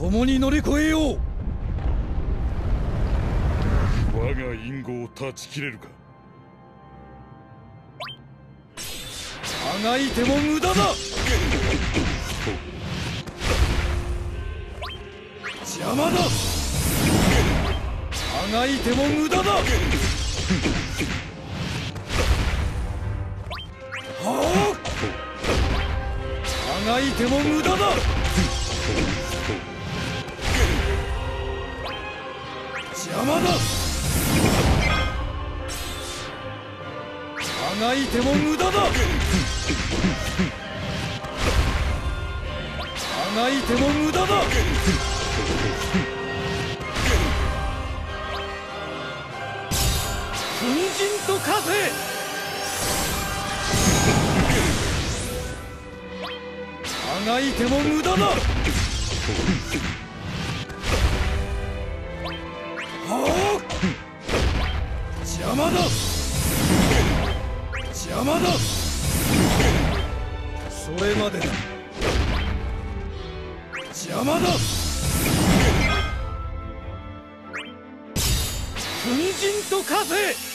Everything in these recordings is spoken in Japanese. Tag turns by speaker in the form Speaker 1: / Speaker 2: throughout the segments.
Speaker 1: 共に乗り越えよう。
Speaker 2: 我が因果を断ち切れるか。
Speaker 1: あがいても無駄だ。邪魔だ。あがいても無駄だ。はあ、あがいても無駄だ。邪魔だ。あがいても無駄だ。あがいても無駄だ。粉塵と化せ。あがいても無駄だ。はあ、邪魔だ。邪魔だ。それまでだ。邪魔だ。粉塵と化せ。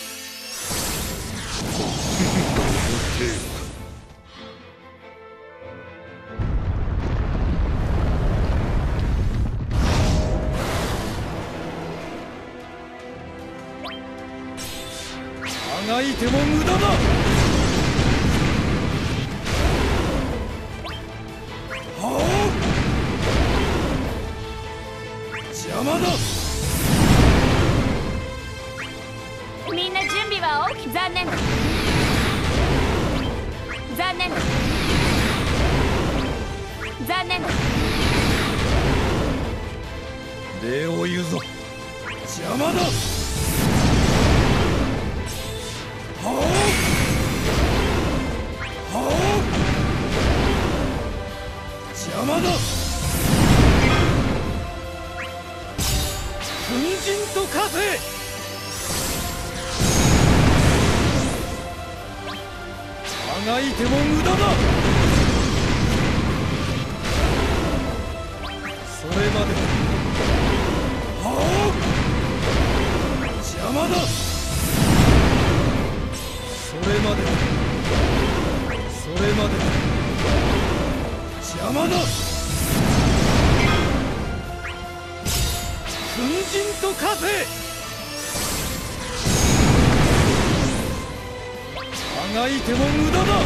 Speaker 1: あがいても無駄だ。はあ、邪魔だ。
Speaker 3: みんな準備は OK。残念。残念。残念。
Speaker 1: 礼を言うぞ。邪魔だ。はあ、はあ、邪魔だ。粉塵と化せ。あがいても無駄だ。それまでだ。はあ、邪魔だ。それまでだ。それまでだ。邪魔だ。粉塵と化せ。あがいても無駄だ。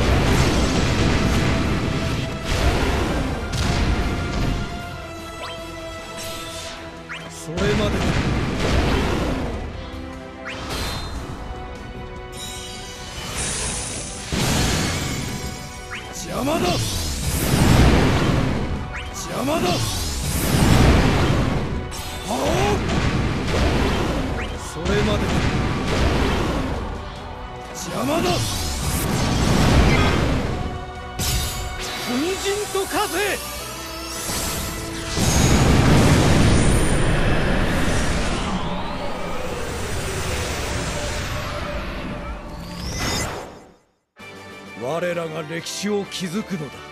Speaker 1: それまでだ。邪魔だ。邪魔だ。はあ、それまでだ。邪魔だ。粉塵と化せ。我らが歴史を築くのだ。